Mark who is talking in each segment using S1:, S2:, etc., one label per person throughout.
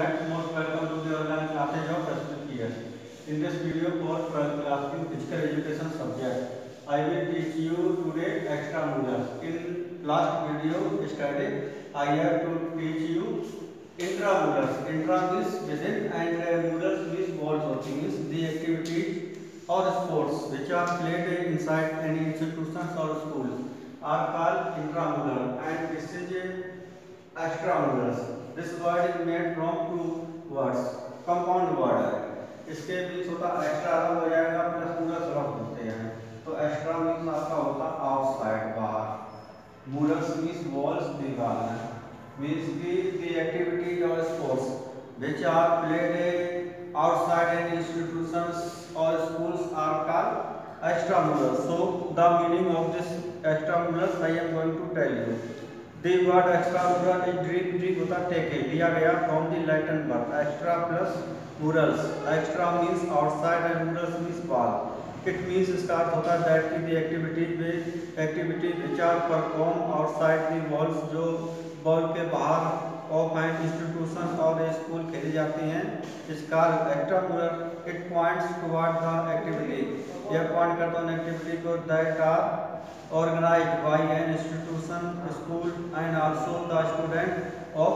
S1: students, most welcome to the online classes of SPPS. In this video for 12th class in physical education subject, I will teach you today extramurals. In last video study, I have to teach you intramurals. Intra means within and murals means balls or things. The activities or sports which are played inside any institutions or schools are called intramural, and this is extramurals. This word is made from two words, compound word है. इसके बीच होता extra अलग हो जाएगा plus मूलस अलग होते हैं. तो एक्स्ट्रा मीन्स आपका होता आउटसाइड बाहर. मूलस मीन्स वॉल्स दीवार है. मीन्स की द एक्टिविटीज और sports which are played outside any institutions or schools are called extramurals. So the meaning of this extramurals I am going to tell you. The word extramural is ड्रीप होता टेके लिया गया from the Latin verb extra plus murals. Extra means outside and murals means wall. It means इसका अर्थ होता है that the activities which are performed outside the walls, जो wall के बाहर ऑफ एन इंस्टीट्यूशन और स्कूल खेली जाती हैं. इसका extramural it points toward the activity. यह पॉइंट करता है एक्टिविटी को that are organized by an institution, school and also the student of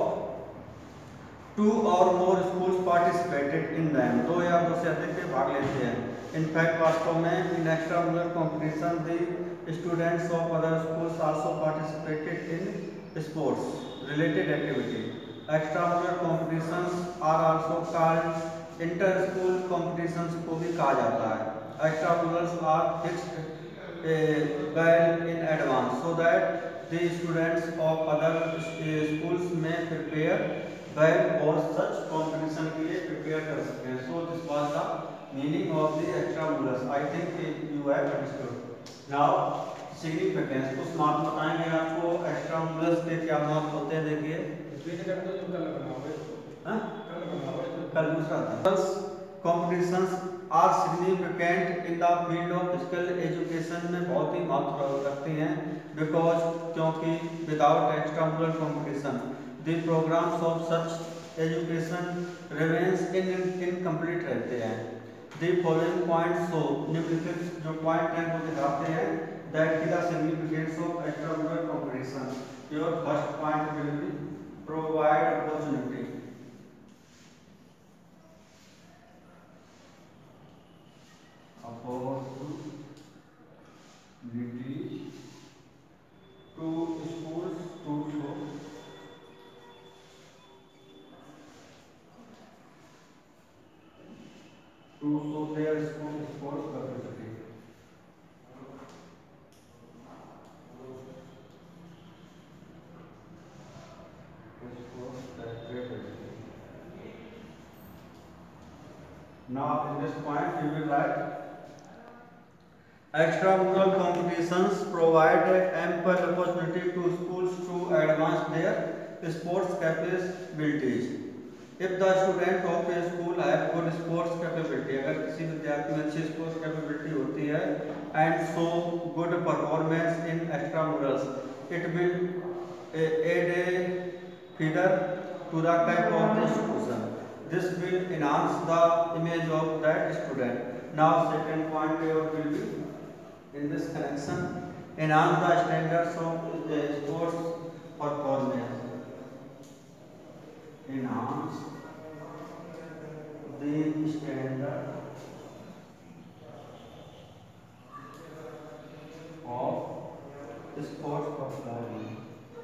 S1: two or more schools participated in them. दो या दो से अधिक के भाग लेते हैं. In fact, वास्तव में in extramural competition the students of other schools also participated in sports related activity. Extramural competitions are also called inter-school competitions को भी कहा जाता है. Extramurals are fixed well in advance so that the students of other schools may prepare well for such competition के लिए prepare कर सकते हैं. So this was the meaning of the extramurals. I think you have understood. Now significance. कुछ mark बताएंगे आपको extramurals के क्या मार्क होते हैं. देखिए कल दूसरा था. Competitions are significant in the field of physical education में बहुत ही महत्व रखती हैं. Because क्योंकि without extramural competition the programs of such education remains incomplete रहते हैं. The following points show, निम्नलिखित जो पॉइंट हैं वो दिखाते हैं that the significance of extramural competition. Your first point will be provide opportunity. To schools to show their school sports capacity. Now in this point you will write extramural competitions provide ample opportunity to schools to advance their sports capabilities. If the student of a school have good sports capability, अगर किसी विद्यार्थी में अच्छी sports capability होती है and show good performance in extramurals, it will add a feather to the cap of the institution. This will enhance the image of that student. Now second point will be in this connection, enhance the standards of the sports performance. Enhance the standard of sports performance.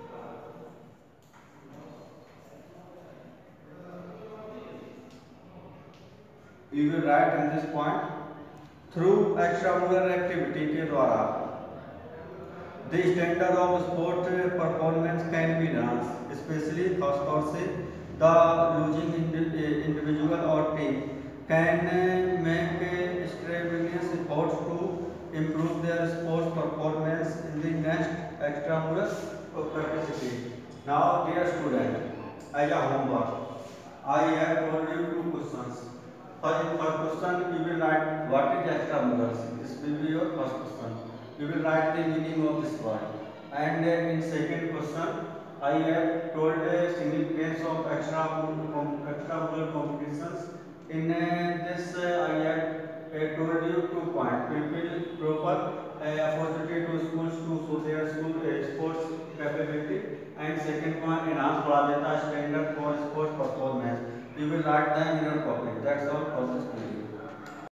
S1: You will write in this point through extramural activity के द्वारा the standard of sport performance can be enhanced, especially खास तौर से the losing individual or team can make strenuous efforts to improve their sports performance in the next extramural capacity. Now dear student, as a homework I have told you two questions. For question you will write what is extramurals. This will be your first question. You will write the meaning of this word. And in second question I have told the significance of extramural extramural competitions. In this, I had told you 2 points. People proper opportunity to schools to show their school sports capability, and second point, enhance बढ़ा देता standard for sports performance. You will write them in your copy. That's all for